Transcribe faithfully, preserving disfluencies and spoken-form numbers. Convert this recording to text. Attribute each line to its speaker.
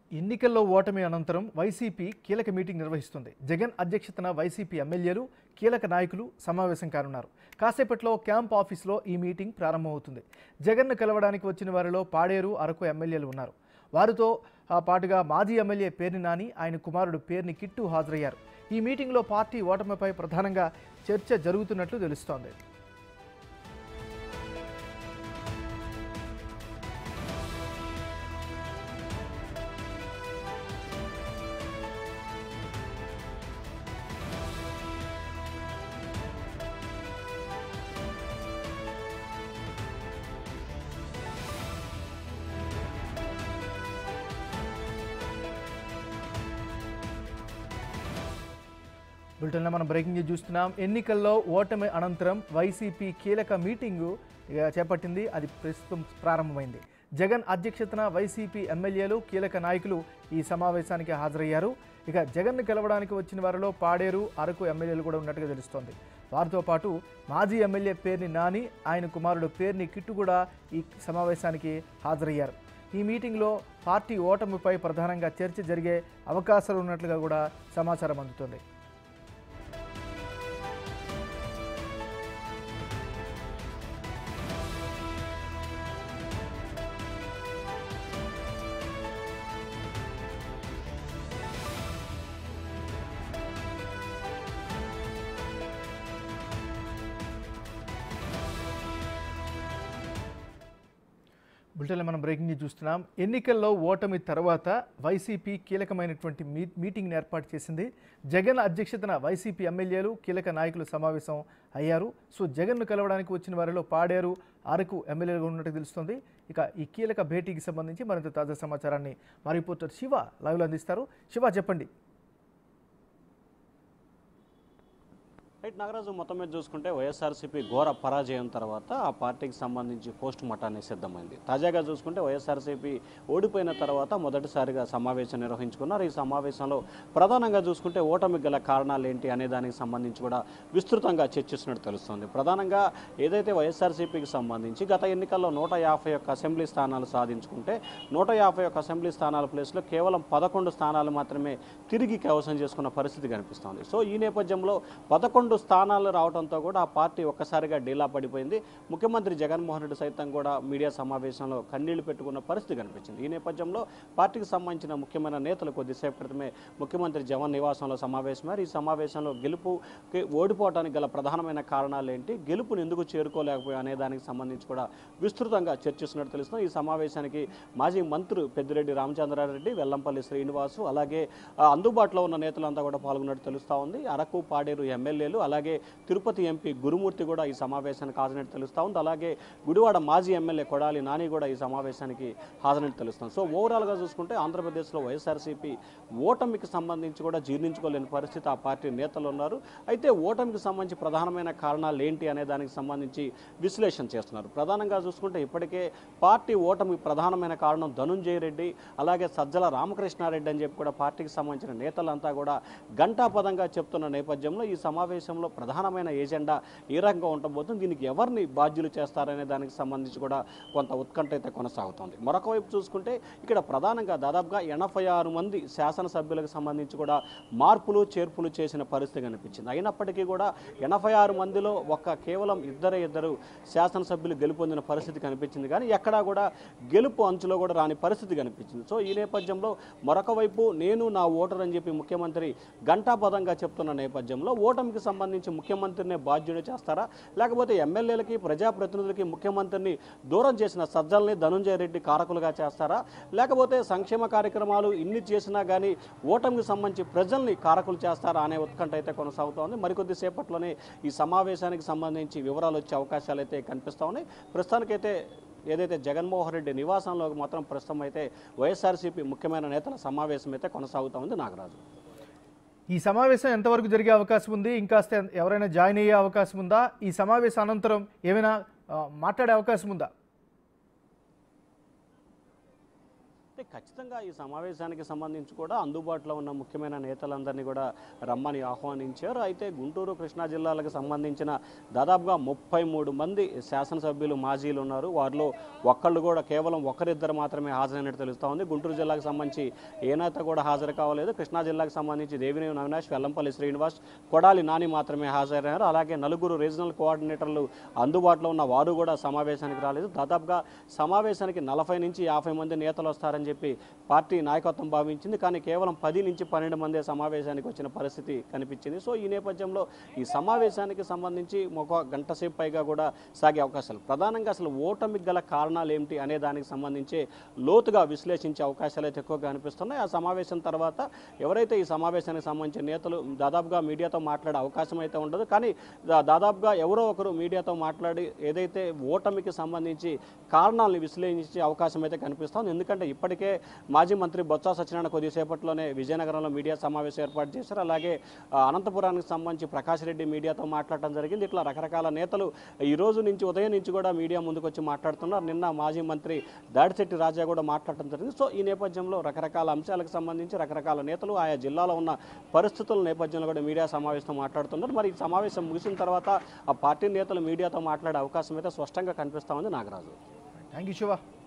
Speaker 1: ఎన్నికల్లో ఓటమి అనంతరం వైసీపీ కీలక మీటింగ్ నిర్వహిస్తుంది. జగన్ అధ్యక్షతన వైసీపీ ఎమ్మెల్యేలు, కీలక నాయకులు సమావేశం కానున్నారు. కాసేపట్లో క్యాంప్ ఆఫీసులో ఈ మీటింగ్ ప్రారంభమవుతుంది. జగన్ను కలవడానికి వచ్చిన వారిలో పాడేరు, అరకు ఎమ్మెల్యేలు ఉన్నారు. వారితో పాటుగా మాజీ ఎమ్మెల్యే పేర్ని నాని, ఆయన కుమారుడు పేర్ని కిట్టు హాజరయ్యారు. ఈ మీటింగ్లో పార్టీ ఓటమిపై ప్రధానంగా చర్చ జరుగుతున్నట్లు తెలుస్తోంది. బులెటిన్లో మనం బ్రేకింగ్ న్యూస్ చూస్తున్నాం. ఎన్నికల్లో ఓటమి అనంతరం వైసీపీ కీలక మీటింగు చేపట్టింది. అది ప్రస్తుతం ప్రారంభమైంది. జగన్ అధ్యక్షతన వైసీపీ ఎమ్మెల్యేలు, కీలక నాయకులు ఈ సమావేశానికి హాజరయ్యారు. ఇక జగన్ను కలవడానికి వచ్చిన వారిలో పాడేరు, అరకు ఎమ్మెల్యేలు కూడా ఉన్నట్టుగా తెలుస్తోంది. వారితో పాటు మాజీ ఎమ్మెల్యే పేర్ని నాని, ఆయన కుమారుడు పేర్ని కిట్టు కూడా ఈ సమావేశానికి హాజరయ్యారు. ఈ మీటింగ్లో పార్టీ ఓటమిపై ప్రధానంగా చర్చ జరిగే అవకాశాలు ఉన్నట్లుగా కూడా సమాచారం అందుతోంది. బులెటిన్లో మనం బ్రేకింగ్ న్యూస్ చూస్తున్నాం. ఎన్నికల్లో ఓటమి తర్వాత వైసీపీ కీలకమైనటువంటి మీ మీటింగ్ని ఏర్పాటు చేసింది. జగన్ అధ్యక్షతన వైసీపీ ఎమ్మెల్యేలు, కీలక నాయకులు సమావేశం అయ్యారు. సో జగన్ను కలవడానికి వచ్చిన వారిలో పాడేరు, అరకు ఎమ్మెల్యేలుగా ఉన్నట్టు తెలుస్తుంది. ఇక ఈ కీలక భేటీకి సంబంధించి మరింత తాజా సమాచారాన్ని మా రిపోర్టర్ శివ లైవ్లో అందిస్తారు. శివ, చెప్పండి.
Speaker 2: రైట్ నాగరాజు, మొత్తం మీద చూసుకుంటే వైఎస్ఆర్సీపీ ఘోర పరాజయం తర్వాత ఆ పార్టీకి సంబంధించి పోస్ట్ మార్టానికి సిద్ధమైంది. తాజాగా చూసుకుంటే వైఎస్ఆర్సీపీ ఓడిపోయిన తర్వాత మొదటిసారిగా సమావేశం నిర్వహించుకున్నారు. ఈ సమావేశంలో ప్రధానంగా చూసుకుంటే ఓటమి గల కారణాలు ఏంటి అనే దానికి సంబంధించి కూడా విస్తృతంగా చర్చిస్తున్నట్టు తెలుస్తుంది. ప్రధానంగా ఏదైతే వైఎస్ఆర్సీపీకి సంబంధించి గత ఎన్నికల్లో నూట యాభై ఒక్క అసెంబ్లీ స్థానాలు సాధించుకుంటే నూట యాభై ఒక్క అసెంబ్లీ స్థానాల ప్లేస్లో కేవలం పదకొండు స్థానాలు మాత్రమే తిరిగి కైవసం చేసుకున్న పరిస్థితి కనిపిస్తోంది. సో ఈ నేపథ్యంలో పదకొండు స్థానాలు రావడంతో కూడా ఆ పార్టీ ఒక్కసారిగా డీలా పడిపోయింది. ముఖ్యమంత్రి జగన్మోహన్ రెడ్డి సైతం కూడా మీడియా సమావేశంలో కన్నీళ్లు పెట్టుకున్న పరిస్థితి కనిపించింది. ఈ నేపథ్యంలో పార్టీకి సంబంధించిన ముఖ్యమైన నేతలు కొద్దిసేపు క్రితమే ముఖ్యమంత్రి జగన్ నివాసంలో సమావేశమయ్యారు. ఈ సమావేశంలో గెలుపుకి ఓడిపోవడానికి గల ప్రధానమైన కారణాలు ఏంటి, గెలుపుని ఎందుకు చేరుకోలేకపోయా అనే దానికి సంబంధించి కూడా విస్తృతంగా చర్చిస్తున్నట్టు తెలుస్తుంది. ఈ సమావేశానికి మాజీ మంత్రి పెద్దిరెడ్డి రామచంద్రారెడ్డి, వెల్లంపల్లి శ్రీనివాసు, అలాగే అందుబాటులో ఉన్న నేతలంతా కూడా పాల్గొన్నట్టు తెలుస్తూ ఉంది. అరకు, పాడేరు ఎమ్మెల్యేలు, అలాగే తిరుపతి ఎంపీ గురుమూర్తి కూడా ఈ సమావేశానికి హాజరైనట్టు తెలుస్తూ ఉంది. అలాగే గుడివాడ మాజీ ఎమ్మెల్యే కొడాలి నాని కూడా ఈ సమావేశానికి హాజరైనట్టు తెలుస్తుంది. సో ఓవరాల్గా చూసుకుంటే ఆంధ్రప్రదేశ్లో వైఎస్ఆర్సీపీ ఓటమికి సంబంధించి కూడా జీర్ణించుకోలేని పరిస్థితి ఆ పార్టీ నేతలు ఉన్నారు. అయితే ఓటమికి సంబంధించి ప్రధానమైన కారణాలు ఏంటి అనే దానికి సంబంధించి విశ్లేషణ చేస్తున్నారు. ప్రధానంగా చూసుకుంటే ఇప్పటికే పార్టీ ఓటమికి ప్రధానమైన కారణం ధనుంజయ రెడ్డి, అలాగే సజ్జల రామకృష్ణారెడ్డి అని చెప్పి కూడా పార్టీకి సంబంధించిన నేతలంతా కూడా ఘంటాపదంగా చెప్తున్న నేపథ్యంలో ఈ సమావేశంలో ప్రధానమైన ఏజెండా ఏ రకంగా ఉండబోతుంది, దీనికి ఎవరిని బాధ్యులు చేస్తారనే దానికి సంబంధించి కూడా కొంత ఉత్కంఠ అయితే కొనసాగుతుంది. మరొక వైపు చూసుకుంటే ఇక్కడ ప్రధానంగా దాదాపుగా ఎనభై ఆరు మంది శాసనసభ్యులకు సంబంధించి కూడా మార్పులు చేర్పులు చేసిన పరిస్థితి కనిపించింది. అయినప్పటికీ కూడా ఎనభై ఆరు మందిలో ఒక్క కేవలం ఇద్దరే ఇద్దరు శాసనసభ్యులు గెలుపొందిన పరిస్థితి కనిపించింది. కానీ ఎక్కడా కూడా గెలుపు అంచులో కూడా రాని పరిస్థితి కనిపించింది. సో ఈ నేపథ్యంలో మరొక వైపు నేను నా ఓటర్ అని చెప్పి ముఖ్యమంత్రి ఘంటాపదంగా చెప్తున్న నేపథ్యంలో ఓటమికి సంబంధించి ముఖ్యమంత్రిని బాధ్యుడు చేస్తారా, లేకపోతే ఎమ్మెల్యేలకి, ప్రజాప్రతినిధులకి ముఖ్యమంత్రిని దూరం చేసిన సజ్జల్ని ధనుంజయ రెడ్డి కారకులుగా చేస్తారా, లేకపోతే సంక్షేమ కార్యక్రమాలు ఇన్ని చేసినా కానీ ఓటమికి సంబంధించి ప్రజల్ని కారకులు చేస్తారా అనే ఉత్కంఠ అయితే కొనసాగుతోంది. మరికొద్ది సేపట్లోనే ఈ సమావేశానికి సంబంధించి వివరాలు వచ్చే అవకాశాలు అయితే కనిపిస్తూ ఉన్నాయి. ప్రస్తుతానికైతే ఏదైతే జగన్మోహన్ రెడ్డి నివాసంలో మాత్రం ప్రస్తుతం అయితే వైఎస్ఆర్సీపీ ముఖ్యమైన నేతల సమావేశం అయితే కొనసాగుతూ ఉంది. నాగరాజు,
Speaker 1: ఈ సమావేశం ఎంతవరకు జరిగే అవకాశం ఉంది? ఇంకాస్త ఎవరైనా జాయిన్ అయ్యే అవకాశం ఉందా? ఈ సమావేశం అనంతరం ఏమైనా మాట్లాడే అవకాశం ఉందా?
Speaker 2: అంటే ఖచ్చితంగా ఈ సమావేశానికి సంబంధించి కూడా అందుబాటులో ఉన్న ముఖ్యమైన నేతలందరినీ కూడా రమ్మని ఆహ్వానించారు. అయితే గుంటూరు కృష్ణా జిల్లాలకు సంబంధించిన దాదాపుగా ముప్పై మూడు మంది శాసనసభ్యులు మాజీలు ఉన్నారు. వారిలో ఒక్కళ్ళు కూడా కేవలం ఒకరిద్దరు మాత్రమే హాజరైనట్టు తెలుస్తూ ఉంది. గుంటూరు జిల్లాకు సంబంధించి ఏ నేత కూడా హాజరు కావలేదు. కృష్ణా జిల్లాకు సంబంధించి దేవినేని అవినాష్, వెల్లంపల్లి శ్రీనివాస్, కొడాలి నాని మాత్రమే హాజరయ్యారు. అలాగే నలుగురు రీజనల్ కోఆర్డినేటర్లు అందుబాటులో ఉన్న వారు కూడా సమావేశానికి రాలేదు. దాదాపుగా సమావేశానికి నలభై నుంచి యాభై మంది నేతలు వస్తారని చెప్పి పార్టీ నాయకత్వం భావించింది. కానీ కేవలం పది నుంచి పన్నెండు మంది సమావేశానికి వచ్చిన పరిస్థితి కనిపించింది. సో ఈ నేపథ్యంలో ఈ సమావేశానికి సంబంధించి ఒక గంట సేపు పైగా కూడా సాగే అవకాశాలు, ప్రధానంగా అసలు ఓటమికి గల కారణాలు ఏమిటి అనే దానికి సంబంధించి లోతుగా విశ్లేషించే అవకాశాలు అయితే ఎక్కువగా అనిపిస్తున్నాయి. ఆ సమావేశం తర్వాత ఎవరైతే ఈ సమావేశానికి సంబంధించిన నేతలు దాదాపుగా మీడియాతో మాట్లాడే అవకాశం అయితే ఉండదు. కానీ దాదాపుగా ఎవరో ఒకరు మీడియాతో మాట్లాడి ఏదైతే ఓటమికి సంబంధించి కారణాలను విశ్లేషించే అవకాశం అయితే కనిపిస్తుంది. ఎందుకంటే ఇప్పటికే మాజీ మంత్రి బొత్స సత్యనారాయణ కొద్దిసేపట్లోనే విజయనగరంలో మీడియా సమావేశం ఏర్పాటు చేశారు. అలాగే అనంతపురానికి సంబంధించి ప్రకాష్ రెడ్డి మీడియాతో మాట్లాడటం జరిగింది. ఇట్లా రకరకాల నేతలు ఈ రోజు నుంచి ఉదయం నుంచి కూడా మీడియా ముందుకు వచ్చి మాట్లాడుతున్నారు. నిన్న మాజీ మంత్రి దాడిశెట్టి రాజా కూడా మాట్లాడటం జరిగింది. సో ఈ నేపథ్యంలో రకరకాల అంశాలకు సంబంధించి రకరకాల నేతలు ఆయా జిల్లాలో ఉన్న పరిస్థితుల నేపథ్యంలో కూడా మీడియా సమావేశం మాట్లాడుతున్నారు. మరి ఈ సమావేశం ముగిసిన తర్వాత ఆ పార్టీ నేతలు మీడియాతో మాట్లాడే అవకాశం అయితే స్పష్టంగా కనిపిస్తా ఉంది. నాగరాజు.
Speaker 1: Thank you Shiva.